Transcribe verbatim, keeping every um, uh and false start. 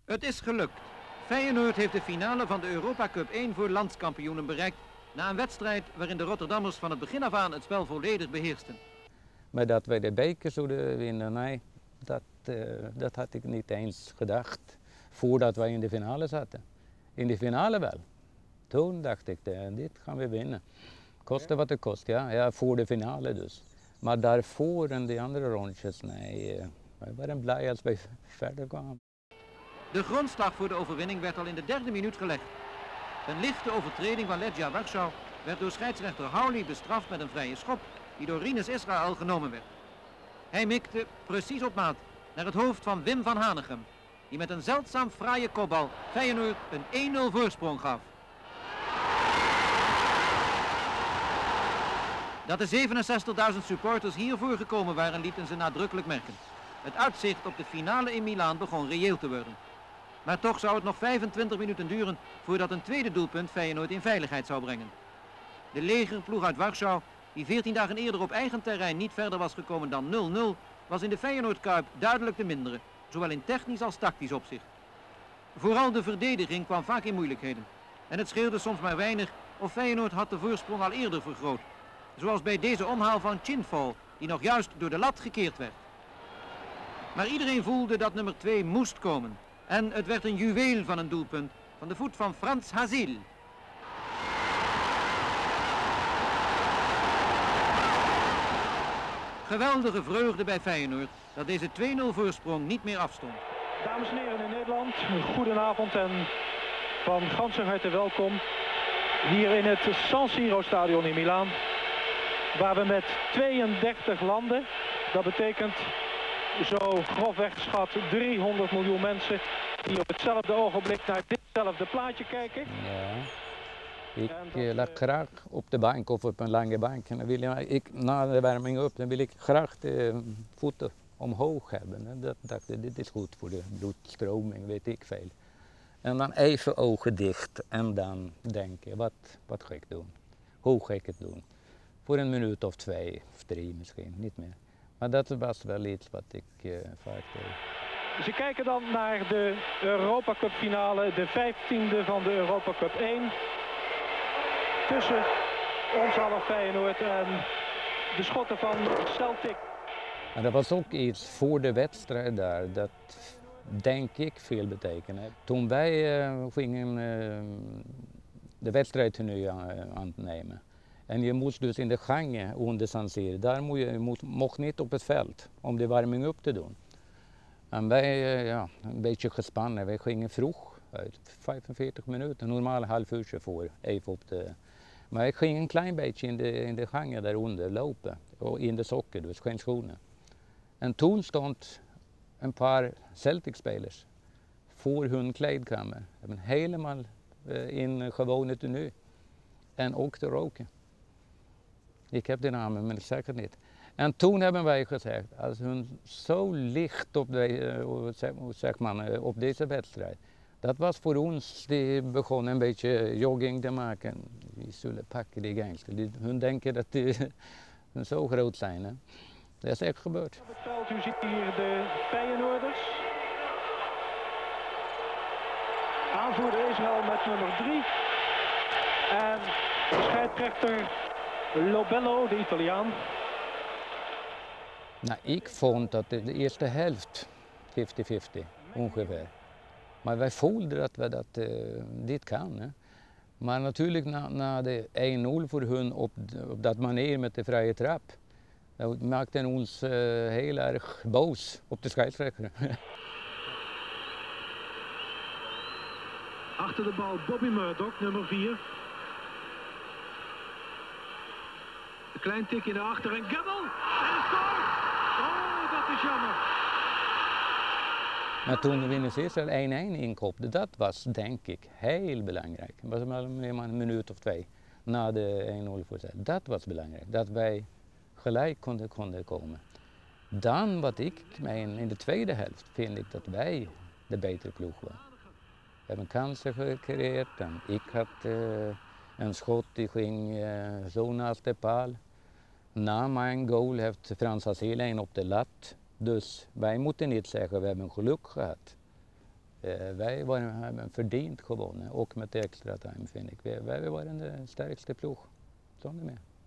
Het is gelukt. Feyenoord heeft de finale van de Europa Cup één voor landskampioenen bereikt, na een wedstrijd waarin de Rotterdammers van het begin af aan het spel volledig beheersten. Maar dat wij de beker zouden winnen, nee, dat, uh, dat had ik niet eens gedacht voordat wij in de finale zaten. In de finale wel. Toen dacht ik, uh, dit gaan we winnen. Koste wat het kost, ja. ja, voor de finale dus. Maar daarvoor en de andere rondjes, nee, uh, wij waren blij als wij verder kwamen. De grondslag voor de overwinning werd al in de derde minuut gelegd. Een lichte overtreding van Legia Warschau werd door scheidsrechter Howley bestraft met een vrije schop die door Rinus Israël genomen werd. Hij mikte precies op maat naar het hoofd van Wim van Hanegem, die met een zeldzaam fraaie kopbal Feyenoord een één nul voorsprong gaf. Dat de zevenenzestigduizend supporters hiervoor gekomen waren, lieten ze nadrukkelijk merken. Het uitzicht op de finale in Milaan begon reëel te worden. Maar toch zou het nog vijfentwintig minuten duren voordat een tweede doelpunt Feyenoord in veiligheid zou brengen. De legerploeg uit Warschau, die veertien dagen eerder op eigen terrein niet verder was gekomen dan nul nul, was in de Feyenoord-kuip duidelijk de mindere, zowel in technisch als tactisch opzicht. Vooral de verdediging kwam vaak in moeilijkheden. En het scheelde soms maar weinig of Feyenoord had de voorsprong al eerder vergroot. Zoals bij deze omhaal van Chinfall, die nog juist door de lat gekeerd werd. Maar iedereen voelde dat nummer twee moest komen. En het werd een juweel van een doelpunt van de voet van Frans Hazil. Geweldige vreugde bij Feyenoord dat deze twee nul voorsprong niet meer afstond. Dames en heren in Nederland, goedenavond en van ganse harte welkom hier in het San Siro stadion in Milaan. Waar we met tweeëndertig landen, dat betekent zo grofweg geschat driehonderd miljoen mensen die op hetzelfde ogenblik naar ditzelfde plaatje kijken. Ja, ik uh, lag graag op de bank of op een lange bank. En dan wil ik, ik, na de warming up, dan wil ik graag de voeten omhoog hebben. En dat dacht ik, dit is goed voor de bloedstroming, weet ik veel. En dan even ogen dicht en dan denken, wat, wat ga ik doen? Hoe ga ik het doen? Voor een minuut of twee of drie misschien, niet meer. Maar dat was wel iets wat ik uh, vaak deed. Ze kijken dan naar de Europa Cup finale, de vijftiende van de Europa Cup één. Tussen ons half Feyenoord en de schotten van Celtic. En dat was ook iets voor de wedstrijd daar, dat denk ik veel betekende. Toen wij uh, gingen uh, de wedstrijd nu aan, uh, aan het nemen. En je moest dus in de gangen onder San Siro, daar mocht je mocht, mocht niet op het veld om de warming-up te doen. En wij, ja, een beetje gespannen, wij gingen vroeg uit, vijfenveertig minuten, normaal een half uurtje voor, even op de... Maar ik ging een klein beetje in de, in de gangen daaronder lopen, in de sokken, dus geen schoenen. En toen stond een paar Celtic-spelers voor hun kleedkamer, hebben helemaal in gewone tenue en ook te roken. Ik heb de namen, maar ik zeg het niet. En toen hebben wij gezegd, als hun zo licht op, de, uh, zeg maar, uh, op deze wedstrijd, dat was voor ons, die begonnen een beetje jogging te maken. Die zullen pakken die gangsters. Hun denken dat die zo groot zijn. Hè? Dat is echt gebeurd. Op het veld, u ziet hier de Feyenoorders. Aanvoerder Israël met nummer drie. En de scheidsrechter Lobello, de Italiaan. Nou, ik vond dat de eerste helft vijftig vijftig ongeveer. Maar wij voelden dat we dat uh, dit kan. Hè. Maar natuurlijk na, na de één nul voor hun op, op dat manier met de vrije trap, dat maakte ons uh, heel erg boos op de scheidsrechter. Achter de bal Bobby Murdoch, nummer vier. Een klein tikje naar achter en Gabbel! En scoort! Oh, dat is jammer. Maar toen Rinus Israël één één inkopte, dat was denk ik heel belangrijk. Het was maar een minuut of twee na de één nul voorzet. Dat was belangrijk, dat wij gelijk konden, konden komen. Dan wat ik meen, in de tweede helft vind ik dat wij de betere ploeg waren. We hebben kansen gecreëerd en ik had uh, een schot die ging uh, zo naast de paal. Na mijn goal heeft Frans Hazil een op de lat. Dus wij moeten niet zeggen we hebben geluk gehad. Eh, wij waren verdiend gewonnen, ook met de extra time vind ik. Wij, wij waren de sterkste ploeg, zonder meer.